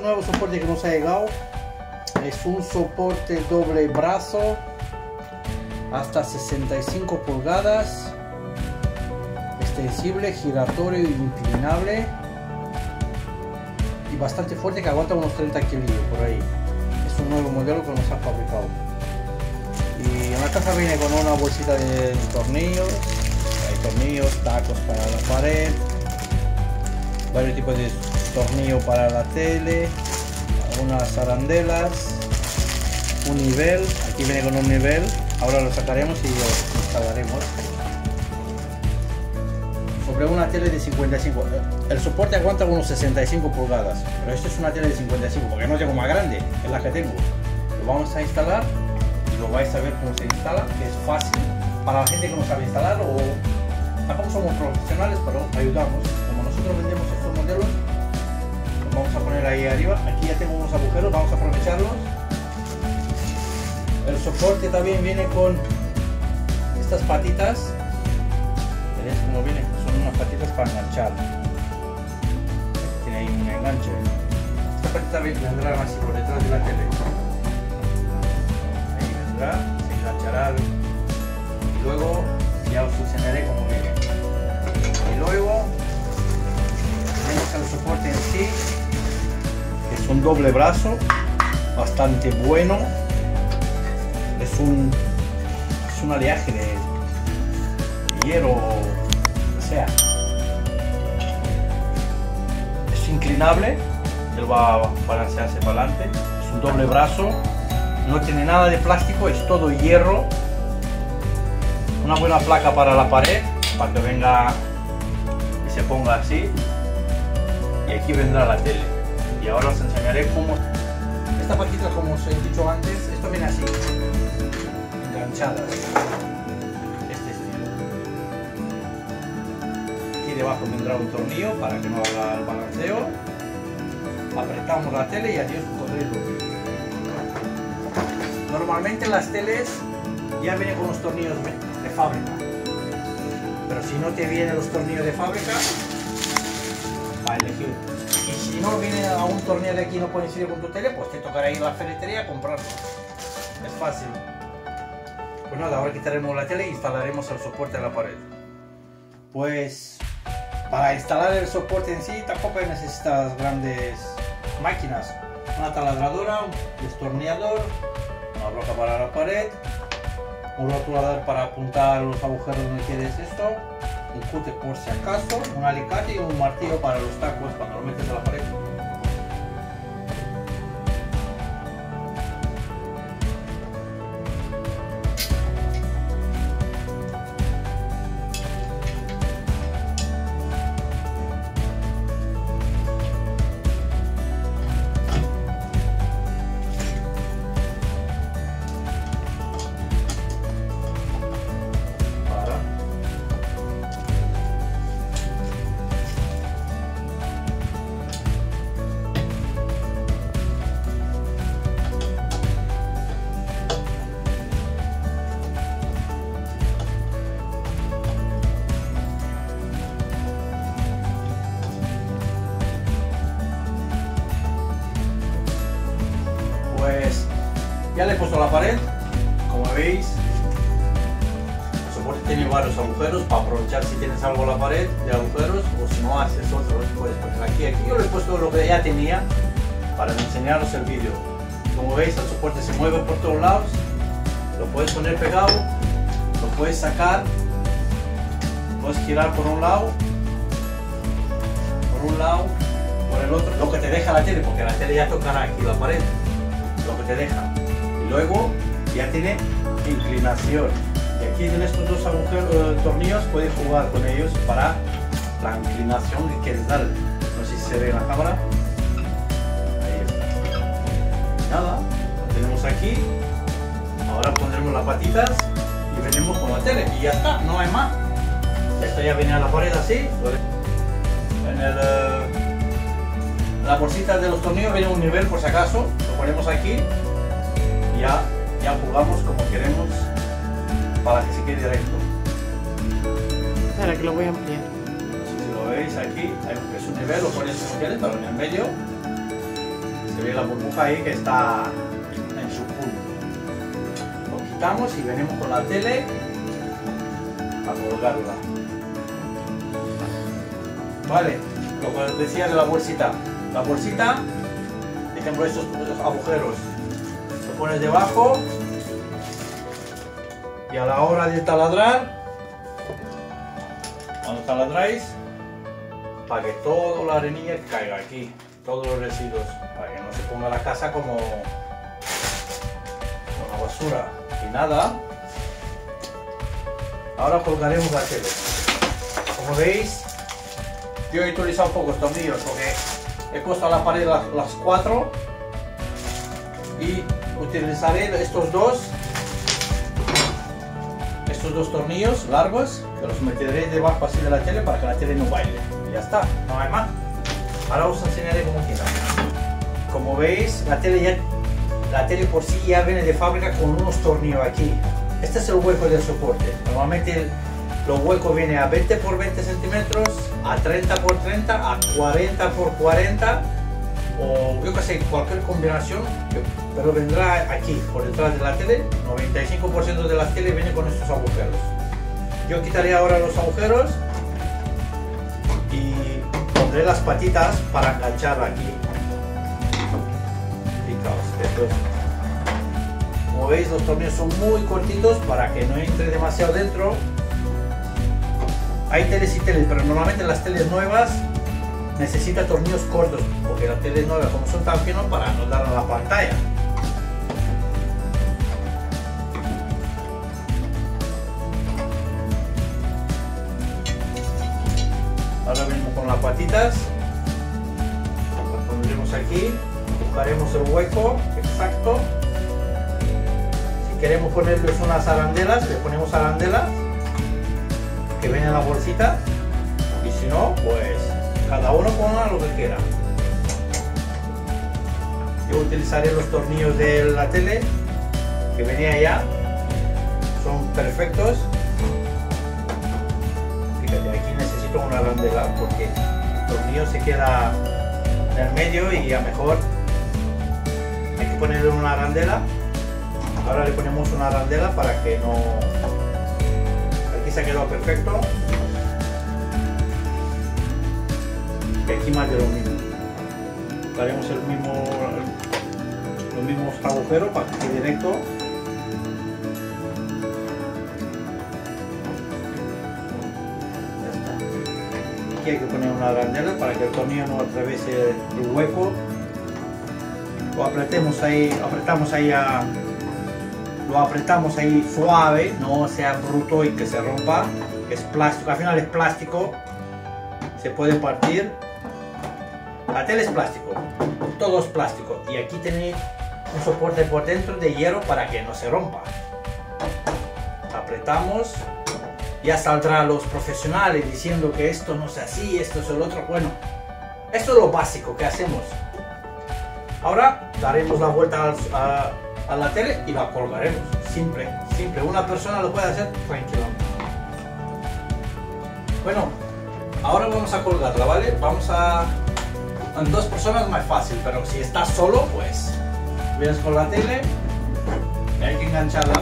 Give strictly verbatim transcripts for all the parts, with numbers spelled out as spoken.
nuevo soporte que nos ha llegado. Es un soporte doble brazo hasta sesenta y cinco pulgadas, extensible, giratorio e inclinable y bastante fuerte, que aguanta unos treinta kilos por ahí. Es un nuevo modelo que nos ha fabricado. Y en la caja viene con una bolsita de tornillos. Hay tornillos, tacos para la pared, varios tipos de tornillos para la tele, unas arandelas, un nivel. Aquí viene con un nivel. Ahora lo sacaremos y lo instalaremos sobre una tele de cincuenta y cinco. El soporte aguanta unos sesenta y cinco pulgadas, pero esto es una tele de cincuenta y cinco porque no tengo más grande, es la que tengo. Lo vamos a instalar y lo vais a ver cómo se instala, que es fácil para la gente que no sabe instalar, o tampoco somos profesionales, pero ayudamos. Como nosotros vendemos estos modelos, los vamos a poner ahí arriba. Aquí ya tengo unos agujeros, vamos a aprovecharlos. El soporte también viene con estas patitas. ¿Veis cómo viene? Son unas patitas para enganchar. Tiene ahí un enganche. Esta patita vendrá así por detrás de la tele. Ahí vendrá, se enganchará. Y luego ya os enseñaré cómo viene. Y luego tenemos el soporte en sí, que es un doble brazo, bastante bueno. Es un, es un aleaje de, de hierro, o sea, es inclinable, él va a balancearse para adelante. Es un doble brazo, no tiene nada de plástico, es todo hierro. Una buena placa para la pared, para que venga y se ponga así. Y aquí vendrá la tele. Y ahora os enseñaré cómo. Esta patita, como os he dicho antes, esto viene así, enganchadas, este estilo. Aquí debajo vendrá un tornillo para que no haga el balanceo. Apretamos la tele y adiós corriendo. Normalmente las teles ya vienen con los tornillos de fábrica, pero si no te vienen los tornillos de fábrica, va a elegir. Y si no viene a un tornillo de aquí y no coincide con tu tele, pues te tocará ir a la ferretería a comprarlo. Es fácil. Pues nada, ahora quitaremos la tele e instalaremos el soporte en la pared. Pues para instalar el soporte en sí tampoco necesitas grandes máquinas. Una taladradora, un destornillador, una broca para la pared, un rotulador para apuntar los agujeros donde quieres esto, un cúter por si acaso, un alicate y un martillo para los tacos cuando lo metes a la pared. Pues ya le he puesto la pared, como veis. El soporte tiene varios agujeros para aprovechar si tienes algo en la pared de agujeros, o si no haces otros, puedes poner aquí. Aquí yo le he puesto lo que ya tenía para enseñaros el vídeo. Como veis, el soporte se mueve por todos lados, lo puedes poner pegado, lo puedes sacar, puedes girar por un lado, por un lado, por el otro, lo que te deja la tele, porque la tele ya tocará aquí la pared, lo que te deja. Y luego ya tiene inclinación, y aquí en estos dos agujeros, eh, tornillos, puedes jugar con ellos para la inclinación que quieres dar. No sé si se ve en la cámara. Ahí está. Nada, lo tenemos aquí. Ahora pondremos las patitas y venimos con la tele y ya está, no hay más. Esto ya viene a la pared así. En el, en la bolsita de los tornillos viene un nivel por si acaso. Lo ponemos aquí y ya, ya jugamos como queremos para que se quede recto. Ahora que lo voy a ampliar. Si lo veis aquí, hay un, es un nivel, lo pones como quieres, pero en el medio. Se ve la burbuja ahí que está en su punto. Lo quitamos y venimos con la tele a colgarla. Vale, lo que os decía de la bolsita. La bolsita, por ejemplo, estos, estos agujeros, lo pones debajo y a la hora de taladrar, cuando taladráis, para que toda la arenilla caiga aquí, todos los residuos, para que no se ponga la casa como una basura. Y nada, ahora colgaremos la tele. Como veis, yo he utilizado pocos tornillos porque he puesto a la pared las, las cuatro y utilizaré estos dos estos dos tornillos largos que los meteré debajo así de la tele para que la tele no baile. Y ya está, no hay más. Ahora os enseñaré cómo quitar. Como veis, la tele, ya, la tele por sí ya viene de fábrica con unos tornillos aquí. Este es el hueco del soporte. Normalmente los huecos vienen a veinte por veinte centímetros, a treinta por treinta, a cuarenta por cuarenta, o yo que sé, cualquier combinación, pero vendrá aquí, por detrás de la tele. noventa y cinco por ciento de las teles vienen con estos agujeros. Yo quitaré ahora los agujeros y pondré las patitas para enganchar aquí. Fijaos, esto es. Como veis, los tornillos son muy cortitos para que no entre demasiado dentro. Hay teles y teles, pero normalmente las teles nuevas necesitan tornillos cortos, porque las teles nuevas, como son tan finos, para no dar a la pantalla. Ahora venimos con las patitas, las pondremos aquí, buscaremos el hueco exacto. Si queremos ponerles unas arandelas, le ponemos arandelas que viene en la bolsita, y si no, pues cada uno ponga lo que quiera. Yo utilizaré los tornillos de la tele que venía ya, son perfectos. Fíjate, aquí necesito una arandela porque el tornillo se queda en el medio y a mejor hay que ponerle una arandela. Ahora le ponemos una arandela para que no... Aquí se ha quedado perfecto. Y aquí más de lo mismo. Haremos el mismo, los mismos agujeros para que quede directo. Ya está. Aquí hay que poner una arandela para que el tornillo no atraviese el hueco. Lo apretemos ahí, apretamos ahí a... Lo apretamos ahí suave, no sea bruto y que se rompa. Es plástico, al final es plástico, se puede partir. La tela es plástico, todo es plástico. Y aquí tenéis un soporte por dentro de hierro para que no se rompa. Apretamos, ya saldrá los profesionales diciendo que esto no es así, esto es el otro. Bueno, esto es lo básico que hacemos. Ahora daremos la vuelta a, a la tele y la colgaremos. Simple, simple. Una persona lo puede hacer tranquilamente. Bueno, ahora vamos a colgarla, ¿vale? Vamos a... En dos personas es más fácil, pero si estás solo, pues vienes con la tele y hay que engancharla.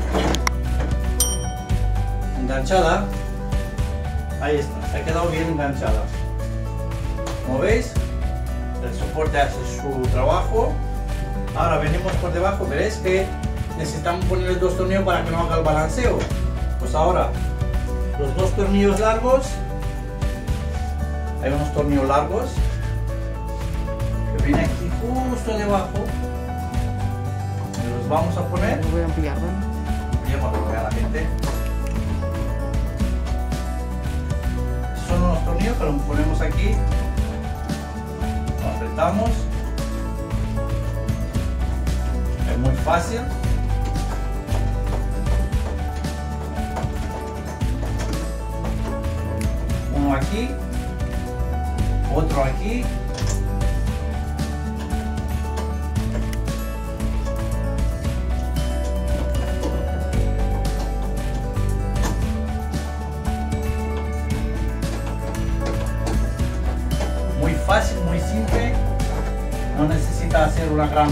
Enganchada. Ahí está, se ha quedado bien enganchada. Como veis, el soporte hace su trabajo. Ahora venimos por debajo, veréis que necesitamos ponerle dos tornillos para que no haga el balanceo. Pues ahora, los dos tornillos largos, hay unos tornillos largos que vienen aquí justo debajo, y los vamos a poner. Lo voy a ampliar, ¿vale? Ampliamos para que vea la gente. Son unos tornillos que los ponemos aquí, lo apretamos. Es muy fácil. Uno aquí, otro aquí. Muy fácil, muy simple. No necesitas una gran,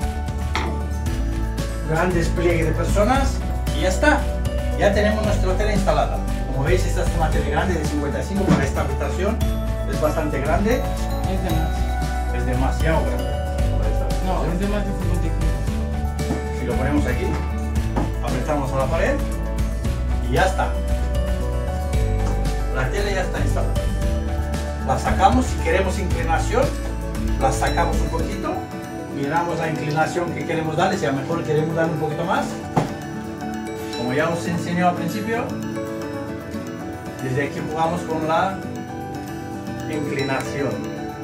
gran despliegue de personas y ya está. Ya tenemos nuestra tele instalada. Como veis, esta es una tele grande de cincuenta y cinco para esta habitación. Es bastante grande. Es de más. Es demasiado grande para esta habitación. No, es de más de cincuenta y cinco. Si lo ponemos aquí, apretamos a la pared y ya está. La tele ya está instalada. La sacamos, si queremos inclinación, la sacamos un poquito, miramos la inclinación que queremos darle, si a lo mejor queremos darle un poquito más. Como ya os enseñé al principio, desde aquí jugamos con la inclinación.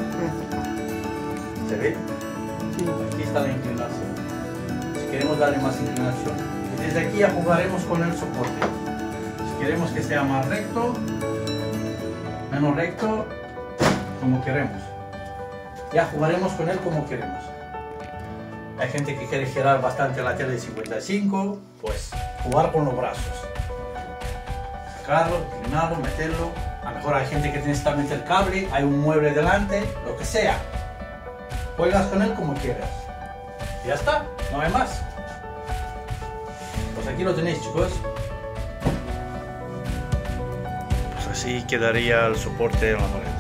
¿Se ve? Sí. Aquí está la inclinación. Si queremos darle más inclinación. Y desde aquí ya jugaremos con el soporte. Si queremos que sea más recto, menos recto, como queremos. Ya jugaremos con él como queremos. Hay gente que quiere girar bastante la tele de cincuenta y cinco, pues jugar con los brazos. Sacarlo, inclinarlo, meterlo. A lo mejor hay gente que necesita meter cable, hay un mueble delante, lo que sea. Juegas con él como quieras. Y ya está, no hay más. Pues aquí lo tenéis, chicos. Pues así quedaría el soporte en la pared.